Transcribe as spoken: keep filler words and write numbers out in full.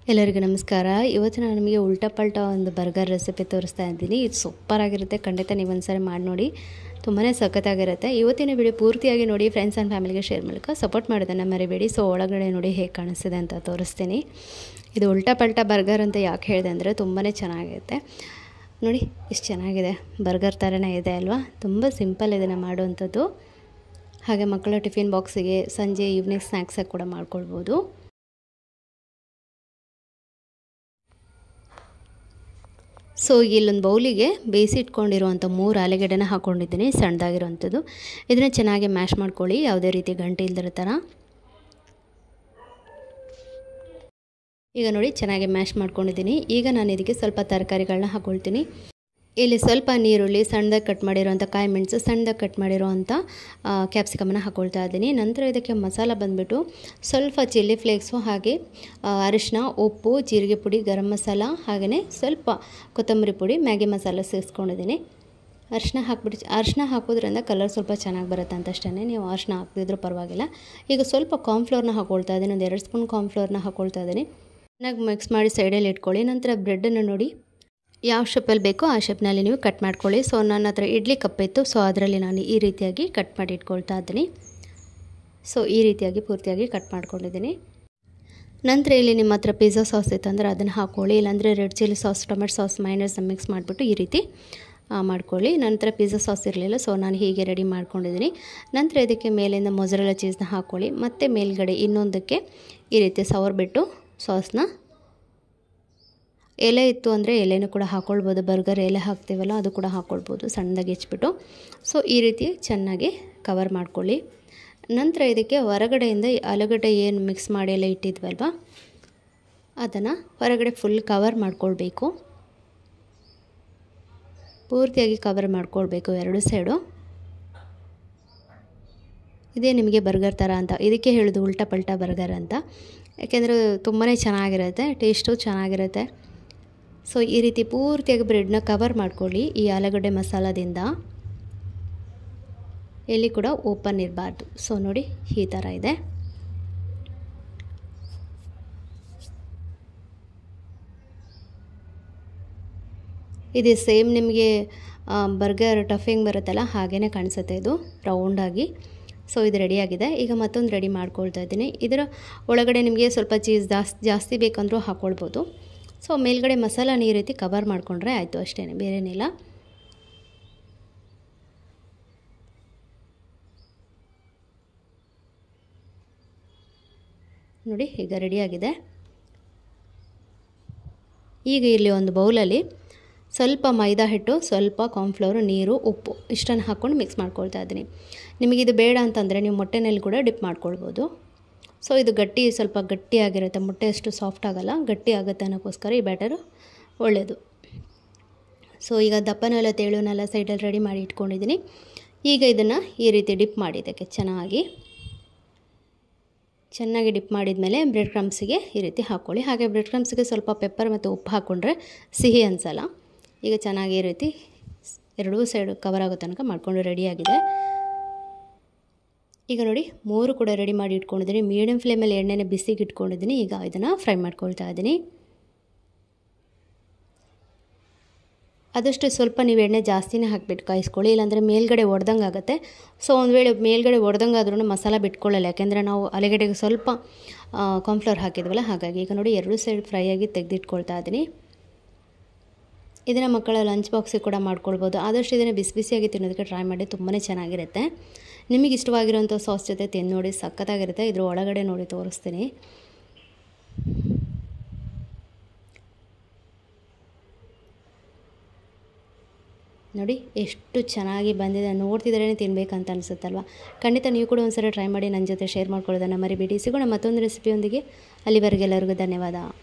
ಎಲ್ಲರಿಗೂ ನಮಸ್ಕಾರ. ಇವತ್ತು ನಾನು ನಿಮಗೆ ಉಲ್ಟಾ ಪಲ್ಟಾ ಒಂದು ಬರ್ಗರ್ ರೆಸಿಪಿ ತೋರಿಸ್ತಾ ಇದ್ದೀನಿ. ಇದು ಸೂಪರ್ ಆಗಿರುತ್ತೆ, ಖಂಡಿತ ನೀವು ಒಂದ್ಸರಿ ಮಾಡಿ ನೋಡಿ, ತುಂಬಾ ಸಖತ್ತಾಗಿರುತ್ತೆ. ಇವತ್ತಿನ ವಿಡಿಯೋ ಪೂರ್ತಿಯಾಗಿ ನೋಡಿ, ಫ್ರೆಂಡ್ಸ್ ಆ್ಯಂಡ್ ಫ್ಯಾಮಿಲಿಗೆ ಶೇರ್ ಮೂಲಕ ಸಪೋರ್ಟ್ ಮಾಡೋದನ್ನು ಮರಿಬೇಡಿ. ಸೊ ಒಳಗಡೆ ನೋಡಿ ಹೇಗೆ ಕಾಣಿಸ್ತಿದೆ ಅಂತ ತೋರಿಸ್ತೀನಿ. ಇದು ಉಲ್ಟಾ ಪಲ್ಟಾ ಬರ್ಗರ್ ಅಂತ ಯಾಕೆ ಹೇಳಿದೆ ಅಂದರೆ ತುಂಬಾ ಚೆನ್ನಾಗಿರುತ್ತೆ ನೋಡಿ. ಇಷ್ಟು ಚೆನ್ನಾಗಿದೆ, ಬರ್ಗರ್ ಥರನೇ ಇದೆ ಅಲ್ವಾ. ತುಂಬ ಸಿಂಪಲ್ ಇದನ್ನು ಮಾಡುವಂಥದ್ದು. ಹಾಗೆ ಮಕ್ಕಳ ಟಿಫಿನ್ ಬಾಕ್ಸಿಗೆ ಸಂಜೆ ಈವ್ನಿಂಗ್ ಸ್ನ್ಯಾಕ್ಸಾಗಿ ಕೂಡ ಮಾಡ್ಕೊಳ್ಬೋದು. ಸೊ ಇಲ್ಲೊಂದು ಬೌಲಿಗೆ ಬೇಯಿಸಿ ಇಟ್ಕೊಂಡಿರುವಂಥ ಮೂರು ಆಲೂಗಡ್ಡೆನ ಹಾಕ್ಕೊಂಡಿದ್ದೀನಿ, ಸಣ್ಣದಾಗಿರುವಂಥದ್ದು. ಇದನ್ನು ಚೆನ್ನಾಗಿ ಮ್ಯಾಶ್ ಮಾಡ್ಕೊಳ್ಳಿ, ಯಾವುದೇ ರೀತಿ ಗಂಟೆ ಇಲ್ದಿರೋ ಥರ. ಈಗ ನೋಡಿ ಚೆನ್ನಾಗಿ ಮ್ಯಾಶ್ ಮಾಡ್ಕೊಂಡಿದ್ದೀನಿ. ಈಗ ನಾನು ಇದಕ್ಕೆ ಸ್ವಲ್ಪ ತರಕಾರಿಗಳನ್ನ ಹಾಕ್ಕೊಳ್ತೀನಿ. ಇಲ್ಲಿ ಸ್ವಲ್ಪ ನೀರುಳ್ಳಿ, ಸಣ್ಣದಾಗಿ ಕಟ್ ಮಾಡಿರೋವಂಥ ಕಾಯಿ ಮೆಣಸು, ಸಣ್ಣದಾಗಿ ಕಟ್ ಮಾಡಿರೋವಂಥ ಕ್ಯಾಪ್ಸಿಕಮನ್ನು ಹಾಕ್ಕೊಳ್ತಾ ಇದ್ದೀನಿ. ನಂತರ ಇದಕ್ಕೆ ಮಸಾಲ ಬಂದುಬಿಟ್ಟು ಸ್ವಲ್ಪ ಚಿಲ್ಲಿ ಫ್ಲೇಕ್ಸು, ಹಾಗೆ ಅರಿಶಿನ, ಉಪ್ಪು, ಜೀರಿಗೆ ಪುಡಿ, ಗರಂ ಮಸಾಲ, ಹಾಗೆಯೇ ಸ್ವಲ್ಪ ಕೊತ್ತಂಬರಿ ಪುಡಿ, ಮ್ಯಾಗಿ ಮಸಾಲ ಸೇರಿಸ್ಕೊಂಡಿದ್ದೀನಿ. ಅರಿಶಿನ ಹಾಕ್ಬಿಟ್ಟು ಅರಿಶಿನ ಹಾಕೋದ್ರಿಂದ ಕಲರ್ ಸ್ವಲ್ಪ ಚೆನ್ನಾಗಿ ಬರುತ್ತೆ ಅಂತ ಅಷ್ಟೇ, ನೀವು ಅರಿಶಿನ ಹಾಕಿದ್ರೂ ಪರವಾಗಿಲ್ಲ. ಈಗ ಸ್ವಲ್ಪ ಕಾರ್ನ್ಫ್ಲೋರ್ನ ಹಾಕ್ಕೊಳ್ತಾ ಇದ್ದೀನಿ, ಒಂದು ಎರಡು ಸ್ಪೂನ್ ಕಾರ್ನ್ಫ್ಲೋರ್ನ ಹಾಕ್ಕೊಳ್ತಾ ಇದ್ದೀನಿ. ಚೆನ್ನಾಗಿ ಮಿಕ್ಸ್ ಮಾಡಿ ಸೈಡಲ್ಲಿ ಇಟ್ಕೊಳ್ಳಿ. ನಂತರ ಬ್ರೆಡ್ಡನ್ನು ನೋಡಿ ಯಾವ ಶೇಪಲ್ಲಿ ಬೇಕೋ ಆ ಶೇಪ್ನಲ್ಲಿ ನೀವು ಕಟ್ ಮಾಡ್ಕೊಳ್ಳಿ. ಸೊ ನನ್ನ ಹತ್ರ ಇಡ್ಲಿ ಕಪ್ ಇತ್ತು, ಸೊ ಅದರಲ್ಲಿ ನಾನು ಈ ರೀತಿಯಾಗಿ ಕಟ್ ಮಾಡಿ ಇಟ್ಕೊಳ್ತಾ ಇದ್ದೀನಿ. ಸೊ ಈ ರೀತಿಯಾಗಿ ಪೂರ್ತಿಯಾಗಿ ಕಟ್ ಮಾಡ್ಕೊಂಡಿದ್ದೀನಿ. ನಂತರ ಇಲ್ಲಿ ನಿಮ್ಮ ಹತ್ರ ಪಿಜ್ಜಾ ಸಾಸ್ ಇತ್ತು ಅಂದರೆ ಅದನ್ನು ಹಾಕ್ಕೊಳ್ಳಿ, ಇಲ್ಲಾಂದರೆ red chilli sauce, tomato sauce, ಮೈನಸ್ನ ಮಿಕ್ಸ್ ಮಾಡಿಬಿಟ್ಟು ಈ ರೀತಿ ಮಾಡ್ಕೊಳ್ಳಿ. ನಂತರ ಪಿಜ್ಜಾ ಸಾಸ್ ಇರಲಿಲ್ಲ, ಸೊ ನಾನು ಹೀಗೆ ರೆಡಿ ಮಾಡ್ಕೊಂಡಿದ್ದೀನಿ. ನಂತರ ಇದಕ್ಕೆ ಮೇಲಿಂದ ಮೊಜರೆಲ್ಲಾ ಚೀಸ್ನ ಹಾಕ್ಕೊಳ್ಳಿ, ಮತ್ತು ಮೇಲ್ಗಡೆ ಇನ್ನೊಂದಕ್ಕೆ ಈ ರೀತಿ ಸವರ್ಬಿಟ್ಟು ಸಾಸ್ನ, ಎಲೆ ಇತ್ತು ಅಂದರೆ ಎಲೆನೂ ಕೂಡ ಹಾಕ್ಕೊಳ್ಬೋದು, ಬರ್ಗರ್ ಎಲೆ ಹಾಕ್ತೀವಲ್ಲ ಅದು ಕೂಡ ಹಾಕ್ಕೊಳ್ಬೋದು ಸಣ್ಣದಾಗಿ ಹೆಚ್ಚಿಬಿಟ್ಟು. ಸೊ ಈ ರೀತಿ ಚೆನ್ನಾಗಿ ಕವರ್ ಮಾಡ್ಕೊಳ್ಳಿ. ನಂತರ ಇದಕ್ಕೆ ಹೊರಗಡೆಯಿಂದ ಆಲೂಗಡ್ಡೆ ಏನು ಮಿಕ್ಸ್ ಮಾಡಿ ಎಲ್ಲ ಇಟ್ಟಿದ್ವಲ್ವ ಅದನ್ನು ಹೊರಗಡೆ ಫುಲ್ ಕವರ್ ಮಾಡ್ಕೊಳ್ಬೇಕು. ಪೂರ್ತಿಯಾಗಿ ಕವರ್ ಮಾಡ್ಕೊಳ್ಬೇಕು ಎರಡು ಸೈಡು. ಇದೇ ನಿಮಗೆ ಬರ್ಗರ್ ಥರ ಅಂತ, ಇದಕ್ಕೆ ಹೇಳೋದು ಉಲ್ಟಾ ಪಲ್ಟಾ ಬರ್ಗರ್ ಅಂತ, ಯಾಕೆಂದರೆ ತುಂಬಾ ಚೆನ್ನಾಗಿರುತ್ತೆ, ಟೇಸ್ಟು ಚೆನ್ನಾಗಿರುತ್ತೆ. ಸೊ ಈ ರೀತಿ ಪೂರ್ತಿಯಾಗಿ ಬ್ರೆಡ್ನ ಕವರ್ ಮಾಡ್ಕೊಳ್ಳಿ ಈ ಆಲೂಗಡ್ಡೆ ಮಸಾಲದಿಂದ, ಎಲ್ಲಿ ಕೂಡ ಓಪನ್ ಇರಬಾರ್ದು. ಸೊ ನೋಡಿ ಈ ಥರ ಇದೆ. ಇದು ಸೇಮ್ ನಿಮಗೆ ಬರ್ಗರ್ ಟಫಿಂಗ್ ಬರುತ್ತಲ್ಲ ಹಾಗೇ ಕಾಣಿಸುತ್ತೆ, ಇದು ರೌಂಡಾಗಿ. ಸೊ ಇದು ರೆಡಿಯಾಗಿದೆ. ಈಗ ಮತ್ತೊಂದು ರೆಡಿ ಮಾಡ್ಕೊಳ್ತಾ ಇದ್ದೀನಿ. ಇದರ ಒಳಗಡೆ ನಿಮಗೆ ಸ್ವಲ್ಪ ಚೀಸ್ ಜಾಸ್ತಿ ಜಾಸ್ತಿ ಬೇಕಂದ್ರೂ ಹಾಕ್ಕೊಳ್ಬೋದು. ಸೊ ಮೇಲ್ಗಡೆ ಮಸಾಲಾನ ಈ ರೀತಿ ಕವರ್ ಮಾಡಿಕೊಂಡ್ರೆ ಆಯಿತು, ಅಷ್ಟೇ, ಬೇರೇನಿಲ್ಲ. ನೋಡಿ ಈಗ ರೆಡಿಯಾಗಿದೆ. ಈಗ ಇಲ್ಲಿ ಒಂದು ಬೌಲಲ್ಲಿ ಸ್ವಲ್ಪ ಮೈದಾ ಹಿಟ್ಟು, ಸ್ವಲ್ಪ ಕಾರ್ನ್ಫ್ಲೋರು, ನೀರು, ಉಪ್ಪು ಇಷ್ಟನ್ನು ಹಾಕ್ಕೊಂಡು ಮಿಕ್ಸ್ ಮಾಡ್ಕೊಳ್ತಾ ಇದ್ದೀನಿ. ನಿಮಗಿದು ಬೇಡ ಅಂತಂದರೆ ನೀವು ಮೊಟ್ಟೆನಲ್ಲಿ ಕೂಡ ಡಿಪ್ ಮಾಡ್ಕೊಳ್ಬೋದು. ಸೊ ಇದು ಗಟ್ಟಿ, ಸ್ವಲ್ಪ ಗಟ್ಟಿಯಾಗಿರುತ್ತೆ, ಮೊಟ್ಟೆ ಅಷ್ಟು ಸಾಫ್ಟ್ ಆಗೋಲ್ಲ, ಗಟ್ಟಿ ಆಗುತ್ತೆ ಅನ್ನೋಕ್ಕೋಸ್ಕರ ಈ ಬ್ಯಾಟರು ಒಳ್ಳೆಯದು. ಸೊ ಈಗ ದಪ್ಪನೆಲ್ಲ ತೆಳುನೆಲ್ಲ ಸೈಡಲ್ಲಿ ರೆಡಿ ಮಾಡಿ ಇಟ್ಕೊಂಡಿದ್ದೀನಿ. ಈಗ ಇದನ್ನು ಈ ರೀತಿ ಡಿಪ್ ಮಾಡಿ ಇದಕ್ಕೆ ಚೆನ್ನಾಗಿ ಚೆನ್ನಾಗಿ ಡಿಪ್ ಮಾಡಿದ ಮೇಲೆ ಬ್ರೆಡ್ ಕ್ರಮ್ಸಿಗೆ ಈ ರೀತಿ ಹಾಕ್ಕೊಳ್ಳಿ. ಹಾಗೆ ಬ್ರೆಡ್ ಕ್ರಮ್ಸಿಗೆ ಸ್ವಲ್ಪ ಪೆಪ್ಪರ್ ಮತ್ತು ಉಪ್ಪು ಹಾಕ್ಕೊಂಡ್ರೆ ಸಿಹಿ ಅನಿಸಲ್ಲ. ಈಗ ಚೆನ್ನಾಗಿ ಈ ರೀತಿ ಎರಡೂ ಸೈಡ್ ಕವರ್ ಆಗೋ ತನಕ ಮಾಡಿಕೊಂಡು ರೆಡಿಯಾಗಿದೆ. ಈಗ ನೋಡಿ ಮೂರು ಕೂಡ ರೆಡಿ ಮಾಡಿ ಇಟ್ಕೊಂಡಿದ್ದೀನಿ. ಮೀಡಿಯಮ್ ಫ್ಲೇಮಲ್ಲಿ ಎಣ್ಣೆನ ಬಿಸಿಗೆ ಇಟ್ಕೊಂಡಿದ್ದೀನಿ. ಈಗ ಇದನ್ನು ಫ್ರೈ ಮಾಡ್ಕೊಳ್ತಾ ಇದ್ದೀನಿ. ಆದಷ್ಟು ಸ್ವಲ್ಪ ನೀವು ಎಣ್ಣೆ ಜಾಸ್ತಿನೇ ಹಾಕಿಬಿಟ್ಟು ಕಾಯಿಸ್ಕೊಳ್ಳಿ, ಇಲ್ಲಾಂದರೆ ಮೇಲ್ಗಡೆ ಒಡೆದಂಗೆ ಆಗುತ್ತೆ. ಸೊ ಒಂದು ವೇಳೆ ಮೇಲ್ಗಡೆ ಒಡೆದಂಗೆ ಆದ್ರೂ ಮಸಾಲ ಬಿಟ್ಕೊಳ್ಳಲ್ಲ, ಯಾಕೆಂದರೆ ನಾವು ಆಲೂಗಡ್ಡೆಗೆ ಸ್ವಲ್ಪ ಕಾರ್ನ್ಫ್ಲೋರ್ ಹಾಕಿದ್ವಲ್ಲ, ಹಾಗಾಗಿ. ಈಗ ನೋಡಿ ಎರಡು ಸೈಡ್ ಫ್ರೈ ಆಗಿ ತೆಗೆದಿಟ್ಕೊಳ್ತಾ ಇದ್ದೀನಿ. ಇದನ್ನು ಮಕ್ಕಳ ಲಂಚ್ ಬಾಕ್ಸಿಗೆ ಕೂಡ ಮಾಡ್ಕೊಳ್ಬೋದು. ಆದಷ್ಟು ಇದನ್ನು ಬಿಸಿ ಬಿಸಿಯಾಗಿ ತಿನ್ನೋದಕ್ಕೆ ಟ್ರೈ ಮಾಡಿ, ತುಂಬಾ ಚೆನ್ನಾಗಿರುತ್ತೆ. ನಿಮಗೆ ಇಷ್ಟವಾಗಿರೋಂಥ ಸಾಸ್ ಜೊತೆ ತಿಂದು ನೋಡಿ, ಸಖತ್ತಾಗಿರುತ್ತೆ. ಇದ್ರ ಒಳಗಡೆ ನೋಡಿ ತೋರಿಸ್ತೀನಿ. ನೋಡಿ ಎಷ್ಟು ಚೆನ್ನಾಗಿ ಬಂದಿದೆ, ನೋಡ್ತಿದ್ರೇ ತಿನ್ನಬೇಕಂತ ಅನಿಸುತ್ತಲ್ವ. ಖಂಡಿತ ನೀವು ಕೂಡ ಒಂದ್ಸರಿ ಟ್ರೈ ಮಾಡಿ ನನ್ನ ಜೊತೆ ಶೇರ್ ಮಾಡ್ಕೊಳ್ಳೋದನ್ನು ಮರಿಬೇಡಿ. ಸಿಗೋಣ ಮತ್ತೊಂದು ರೆಸಿಪಿಯೊಂದಿಗೆ. ಅಲ್ಲಿವರೆಗೆ ಎಲ್ಲರಿಗೂ ಧನ್ಯವಾದ.